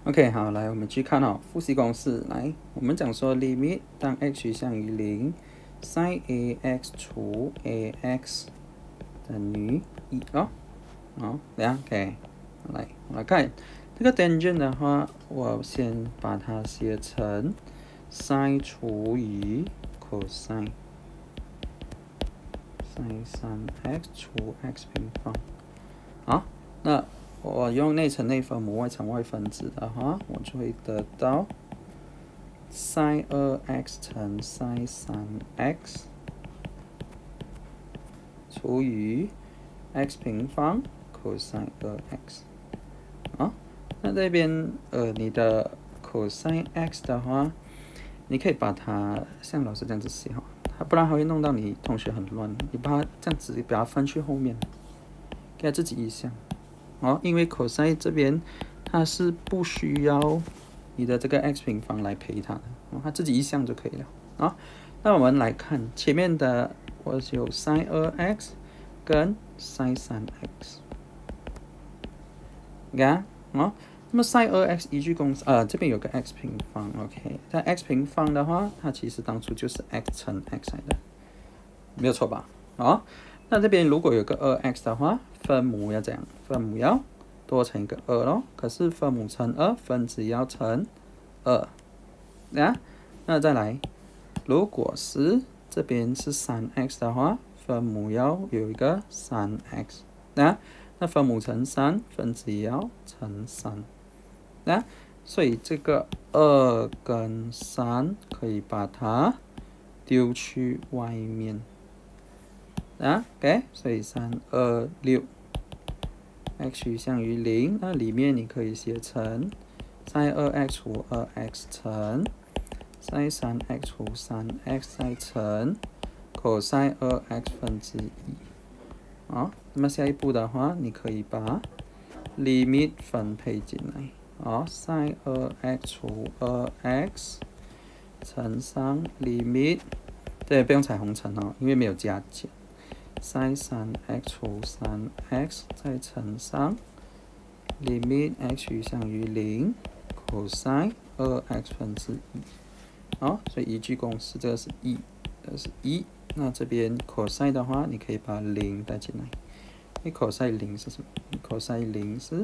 OK， 好，来，我们去看哦，复习公式。来，我们讲说 limit 当 x 趋向于0 sin ax 除 ax 等于1哦。好，这样 OK。来，我来看这个 tangent 的话，我先把它写成 sin 除以 cosine sin 3x 除 x 平方。好，那我用内乘内分母，外乘外分子的话，我就会得到 sin 2x 乘 sin 3x 除以 x 平方 cosine 2x。啊，那这边你的 cosine x 的话，你可以把它像老师这样子写哈，不然它会弄到你同学很乱。你把它这样子把它分去后面，给它自己一项。哦，因为 cosine 这边它是不需要你的这个 x 平方来陪它的，它自己一项就可以了啊。那我们来看前面的，我有 sin 2x 跟 sin 3x， 看啊。那么 sin 2x 依据公式这边有个 x 平方 ，OK， 但 x 平方的话，它其实当初就是 x 乘 x 来的，没有错吧？啊。那这边如果有个 2x 的话，分母要怎样？分母要多乘一个2咯。可是分母乘2，分子要乘2。那再来，如果是这边是 3x 的话，分母要有一个 3x。那分母乘3，分子也要乘3。所以这个2跟3可以把它丢去外面。OK， 所以3、2、6 x 趋向于0，那里面你可以写成 sin 2x 除 2x 乘 sin 3x 除 3x 再乘 cosine 2x 分之1。好，那么下一步的话，你可以把 limit 分配进来。好 ，sin 2x 除 2x 乘上 limit， 对，不用彩虹乘哦，因为没有加减。sin 3x 除 3x 再乘上 limit x 趋向于0 cosine 2x 分之1。好，所以依据公式，这个是1，这个是1。那这边 cosine 的话，你可以把0带进来。因为 cosine 0是什么 ？cosine 0是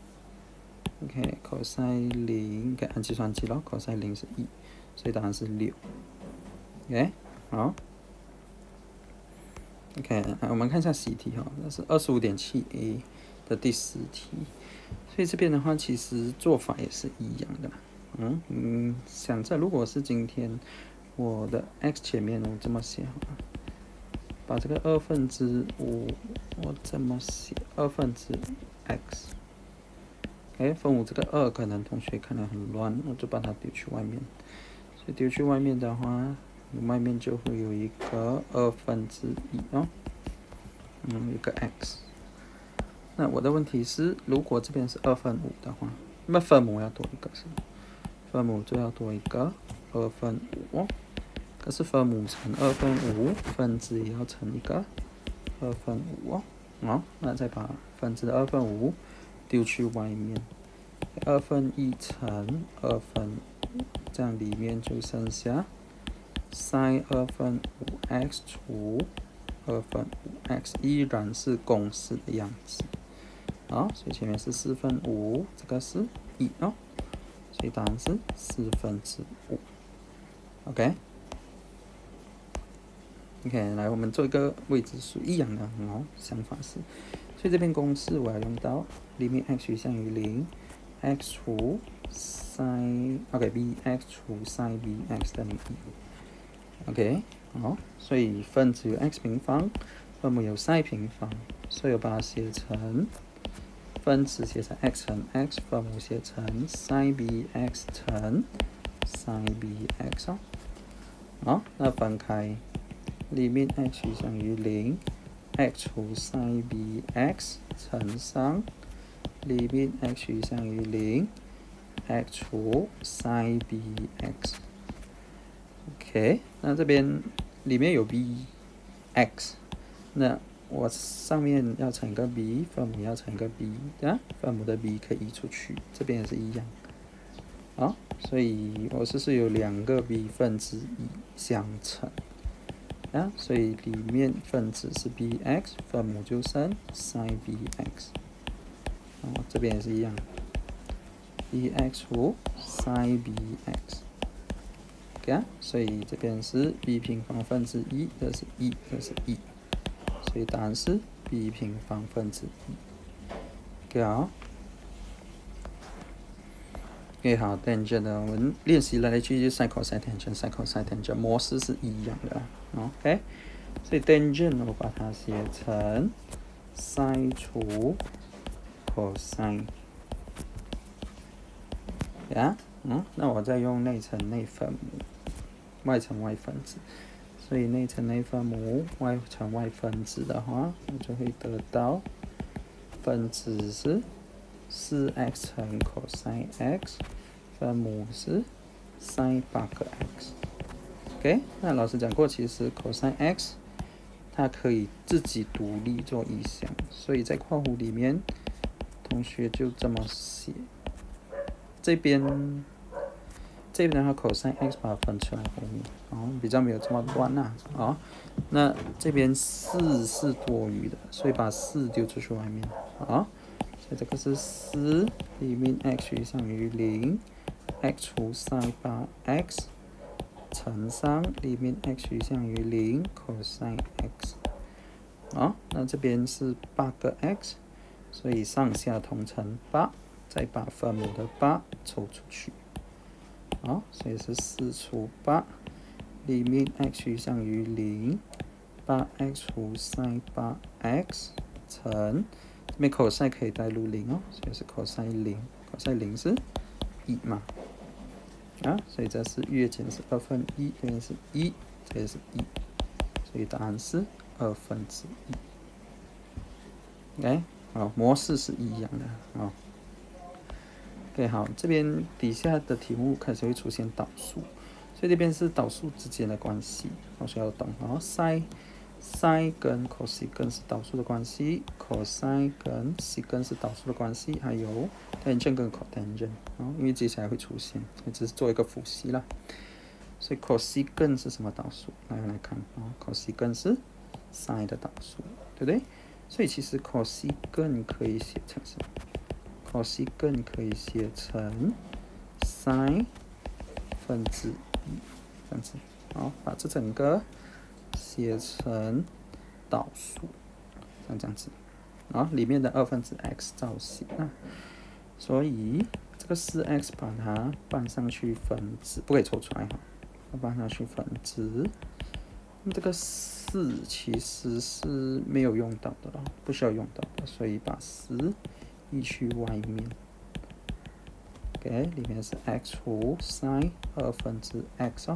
OK，cosine 0给按计算机咯 ，cosine 0是1，所以答案是6。OK， 好。OK， 我们看一下习题哈，这是25.7a 的第10题，所以这边的话其实做法也是一样的。想着如果是今天我的 x 前面我这么写好了，把这个2分之5我这么写2分之 x。分母这个2可能同学看得很乱，我就把它丢去外面。所以丢去外面的话，外面就会有一个2分之1哦，有个 x。那我的问题是，如果这边是2分5的话，那么分母要多一个是吗？分母就要多一个2分5哦。可是分母乘2分5，分子也要乘一个2分5哦。好，那再把分子的2分5丢去外面，2分1乘2分5，这样里面就剩下 sin 2分 5x 除2分 5x， 依然是公式的样子。好，所以前面是4分5，这个是1哦，所以答案是4分之5。OK， 来我们做一个未知数一样的想法是，所以这边公式我要用到 limit x 趋向于0 x 除 sin bx 除 sin bx 等于1。OK， 好，所以分子有 x 平方，分母有 sin 平方，所以我把它写成分子写成 x 乘 x， 分母写成 sin bx 乘 sin bx 哦。好，那分开 limit x 趋向于0 x 除 sin bx 乘上 limit x 趋向于0 x 除 sin bx。 OK， 那这边里面有 bx， 那我上面要乘个 b， 分母要乘个 b， 分母的 b 可以移出去，这边也是一样。 好，所以我是有2个 b 分之1相乘啊，所以里面分子是 bx， 分母就剩 sin bx。这边也是一样 ，bx 除 sin bx。OK 所以这边是 b 平方分之1，这是1，这是1，所以答案是 b 平方分之1。OK OK 好 ，tangent 的我们练习来来去去 sin cosine tangent sin cosine tangent 模式是一样的 ，OK， 所以 tangent 我把它写成 sin 除 cosine， 那我再用内乘内分母，外乘外分子，所以内乘内分母，外乘外分子的话，我就会得到分子是4x 乘 cosine x， 分母是 sin 8个 x。OK， 那老师讲过，其实 cosine x 它可以自己独立做一项，所以在括弧里面，同学就这么写。这边的话 cosine x 把它分出来后面，比较没有这么乱那这边4是多余的，所以把4丢出去外面所以这个是4，里面 x 趋向于0 ，x 除 sin 8x 乘上里面 x 趋向于0 cosine x。那这边是8个 x， 所以上下同乘8，再把分母的8抽出去。所以是4除8，里面 x 趋向于0 ，8x 除 sin 8x 乘。这边 cosine 可以带入0所以是 cosine 0，cosine 0是1嘛，所以这是月减是1/2，这边是1，这也是1，所以答案是1/2。OK， 好，模式是一样的OK， 好，这边底下的题目开始会出现导数，所以这边是导数之间的关系，我需要懂sin 跟 cosecant 是导数的关系 ，cosine 跟 secant 是导数的关系，还有 tangent 跟 cotangent，因为接下来会出现，只是做一个复习啦。所以 cosecant 是什么导数？来看cosecant 是 sin 的导数，对不对？所以其实 cosecant 可以写成什么 ？cosecant 可以写成 sin 分之1，这样子，把这整个写成导数，像这样子，里面的2分之 x 造型所以这个4x 把它搬上去分子，不可以抽出来搬上去分子。那这个4其实是没有用到的不需要用到的，所以把4移去外面。OK， 里面是 x 除 sin 2分之 x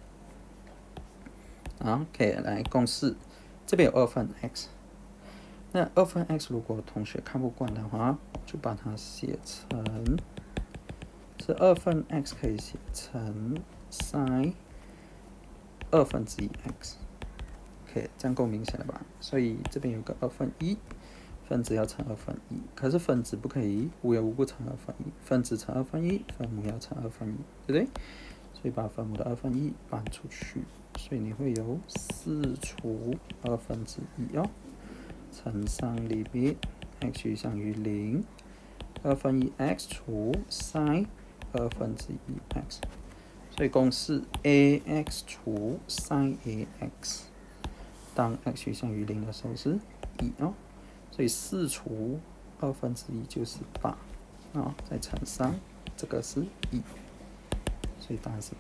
OK， 来公式，这边有2分 x， 那2分 x 如果同学看不惯的话，就把它写成，这2分 x 可以写成 sin 2分之1 x。OK， 这样够明显了吧？所以这边有个1/2，分子要乘1/2，可是分子不可以无缘无故乘1/2，分子乘1/2，分母要乘1/2，对不对？所以把分母的1/2搬出去。所以你会有4除2分之1乘上里面 x 趋向于0 2/1x 除 sin 2分之1 x， 所以公式 ax 除 sin ax， 当 x 趋向于0的时候是1所以4除2分之1就是8再乘上这个是1，所以答案是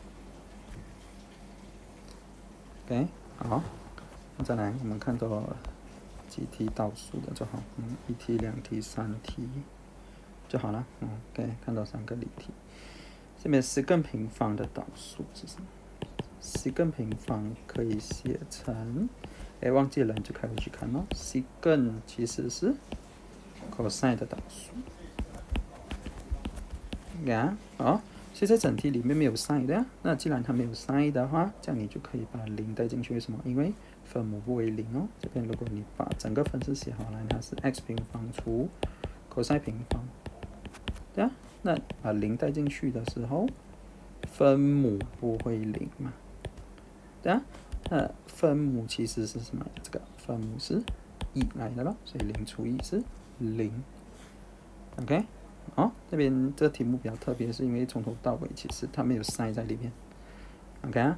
8。OK， 好，再来我们看到几题导数的就好，1题、2题、3题就好了。OK， 看到3个例题。这边secant平方的导数是什么？secant平方可以写成，忘记了你就开回去看secant 其实是 cosine 的导数。所以在整题里面没有 sin 的那既然它没有 sin 的话，这样你就可以把0带进去。为什么？因为分母不为0这边如果你把整个分式写好来，它是 x 平方除 cosine 平方，对那把0带进去的时候，分母不会0嘛？对啊，那分母其实是什么？这个分母是1来的咯，所以0除1是0。OK， 这边这题目比较特别，是因为从头到尾其实它没有 sin 在里面。OK 啊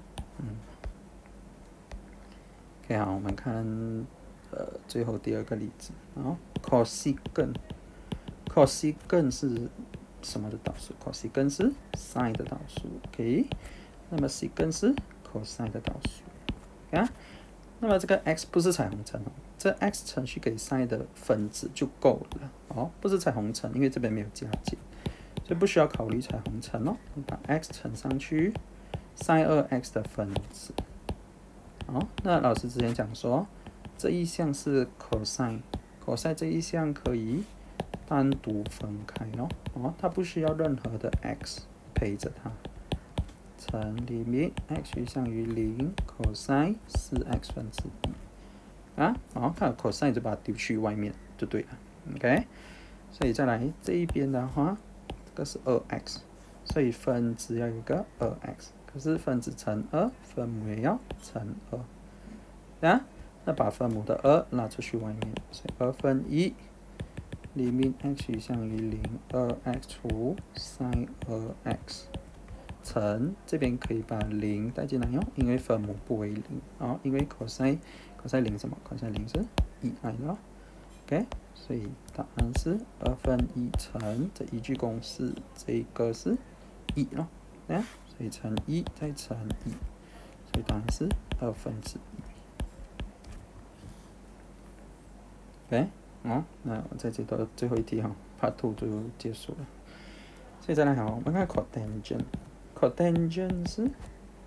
，OK 好，我们看最后第2个例子cosecant 是什么的导数 ？cosecant 是 sin 的导数 ，OK， 那么 secant 是 cosine 的导数。OK， 那么这个 x 不是彩虹乘这 x 乘去给 sin 的分子就够了不是彩虹乘，因为这边没有加减，所以不需要考虑彩虹乘把 x 乘上去 sin 2x 的分子。那老师之前讲说，这一项是 cosine 这一项可以单独分开它不需要任何的 x 陪着它。乘 limit x 趋向于0 cosine 4x 分之1看 cosine 就把它丢去外面就对了 ，OK。所以再来这一边的话，这个是 2x， 所以分子要有一个 2x， 可是分子乘2，分母也要乘2，那把分母的2拿出去外面，所以2分1 limit x 趋向于0 2x 除 sin 2x。乘这边可以把0带进来因为分母不为0因为 cosine 0什么 cosine 0是1来的OK， 所以答案是2分1乘这一句公式，这个是1所以乘1再乘1，所以答案是2分之1。OK， 那我再接到最后一题Part 2就结束了。所以再来我们看 cotangent 是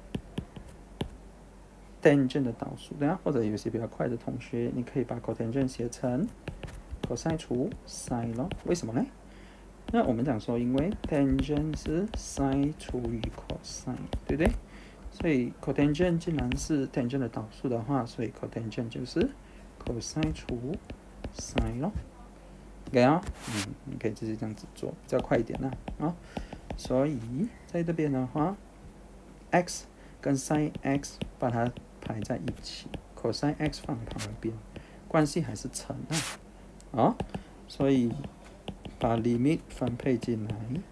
tangent 的导数或者有些比较快的同学，你可以把 cotangent 写成 cosine 除 sin 为什么呢？那我们讲说，因为 tangent 是 sin 除以 cosine， 对不对？所以 cotangent 既然是 tangent 的导数的话，所以 cotangent 就是 cosine 除 sin OK 你可以直接这样子做，比较快一点所以在这边的话 x 跟 sin x 把它排在一起 ，cosine x 放旁边，关系还是乘所以把 limit 分配进来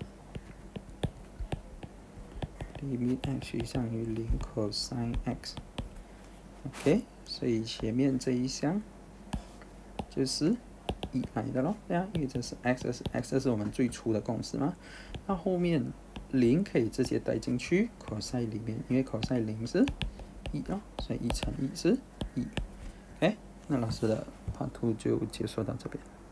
，limit x 趋向于0 cosine x，OK， 所以前面这一项就是1来的因为这是 x 是我们最初的公式嘛，那后面0可以直接带进去 cosine 里面，因为 cosine 0是1所以1乘1是1。那老师的 Part 2就结束到这边。